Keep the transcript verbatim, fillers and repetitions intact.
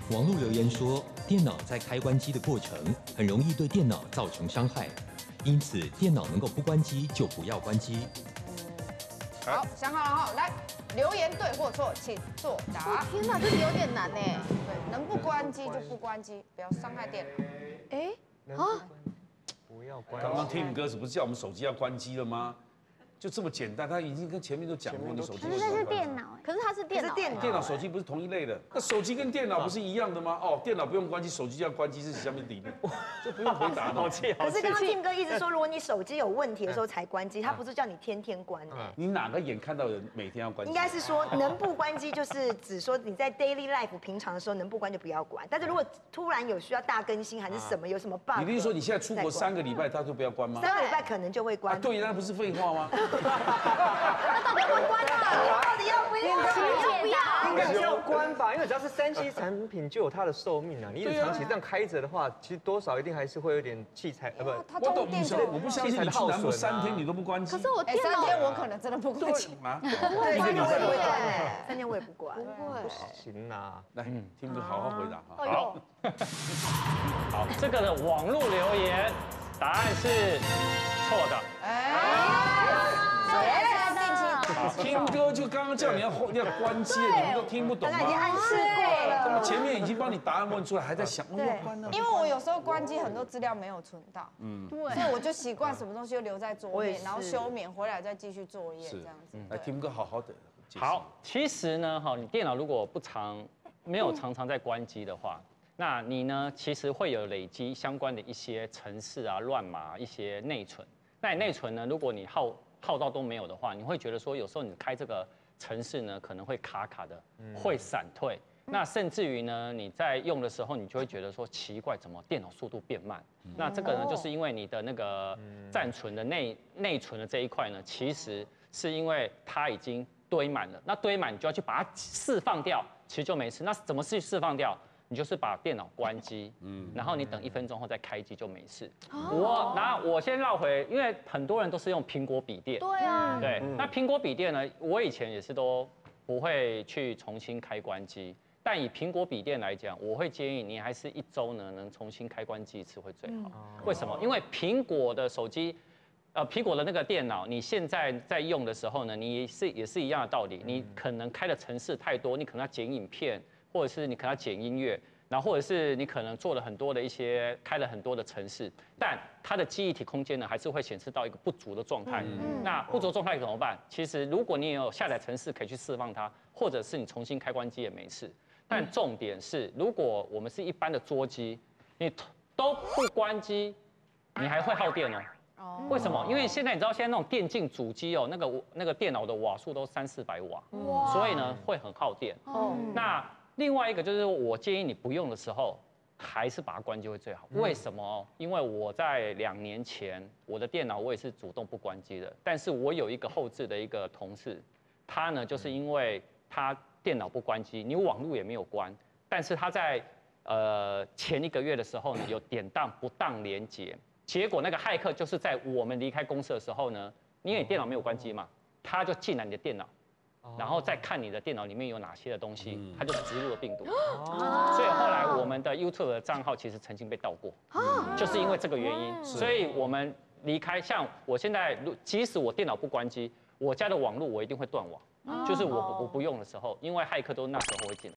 网络留言说，电脑在开关机的过程很容易对电脑造成伤害，因此电脑能够不关机就不要关机。 好，想好了哈，来留言对或错，请作答。 天哪，这题有点难哎。 对，能不关机就不关机，不要伤害电脑。 哎，啊， 不要关。 刚刚 Tim 哥不是叫我们手机要关机了吗？就这么简单，他已经跟前面都讲过，你手机。 可是这是电脑， 可是它是电脑， 电脑电脑、手机不是同一类的？那手机跟电脑不是一样的吗？哦，电脑不用关机，手机就要关机，是下面理论，这不用回答的。 好气，好气。 可是刚刚 Tim 哥一直说，如果你手机有问题的时候才关机，他不是叫你天天关。 你哪个眼看到人每天要关机？ 应该是说能不关机，就是只说你在 daily life 平常的时候能不关就不要关。但是如果突然有需要大更新还是什么，有什么 bug， 你的意思说你现在出国三个礼拜，他就不要关吗？ 三个礼拜可能就会关。 对，那不是废话吗？ 那到底要不要关啊？ 到底要不要？ 要不要？ 应该是要关吧，因为只要是三 C 产品就有它的寿命啊。你一直长期这样开着的话，其实多少一定还是会有点器材，呃不， 我懂你说，我不相信你去南部三天你都不关机。 可是我哎， 电脑三天我可能真的不关机。 啊， 对，三天我也不会关哎，三天我也不关。 不会。 行啦。 来，听哥好好回答哈。 好，好，这个的网络留言答案是错的。 听哥就刚刚叫你要要关机，你们都听不懂吗？ 刚刚已经暗示过了。 那么前面已经帮你答案问出来，还在想哦要关呢。 因为我有时候关机很多资料没有存到，嗯， 对， 所以我就习惯什么东西就留在桌面， 我也是然后休眠回来再继续作业这样子。 来，听哥好好的解释。 好，其实呢，哈，你电脑如果不常没有常常在关机的话，那你呢，其实会有累积相关的一些程式啊、乱码、一些内存。那你内存呢，如果你耗耗到都没有的话，你会觉得说，有时候你开这个程式呢，可能会卡卡的，会闪退。那甚至于呢，你在用的时候，你就会觉得说奇怪，怎么电脑速度变慢？那这个呢，就是因为你的那个暂存的内内存的这一块呢，其实是因为它已经堆满了。那堆满，你就要去把它释放掉，其实就没事。那怎么去释放掉？你就是把电脑关机，嗯，然后你等一分钟后再开机就没事。我那我先绕回，因为很多人都是用苹果笔电， 对啊， 对，那苹果笔电呢，我以前也是都不会去重新开关机。但以苹果笔电来讲，我会建议你还是一周呢能重新开关机一次会最好。为什么？因为苹果的手机，呃，苹果的那个电脑，你现在在用的时候呢，你是也是一样的道理，你可能开的程式太多，你可能要剪影片，或者是你可能要剪音乐，然后或者是你可能做了很多的一些开了很多的程式，但它的记忆体空间呢还是会显示到一个不足的状态。那不足状态怎么办？其实如果你有下载程式可以去释放它，或者是你重新开关机也没事。但重点是，如果我们是一般的桌机，你都不关机，你还会耗电哦。为什么？因为现在你知道现在那种电竞主机哦，那个那个电脑的瓦数都三四百瓦，所以呢会很耗电。哦，那另外一个就是我建议你不用的时候，还是把它关机会最好。为什么？因为我在两年前我的电脑我也是主动不关机的，但是我有一个后置的一个同事，他呢就是因为他电脑不关机，你网络也没有关，但是他在呃前一个月的时候呢，有典当不当连结，结果那个骇客就是在我们离开公司的时候呢，因为你电脑没有关机嘛，他就进来你的电脑，然后再看你的电脑里面有哪些的东西，他就植入了病毒。所以后来我们的 YouTube 的账号其实曾经被盗过，就是因为这个原因，所以我们离开，像我现在，即使我电脑不关机，我家的网络我一定会断网。就是我我不用的时候，因为骇客都那时候会进来。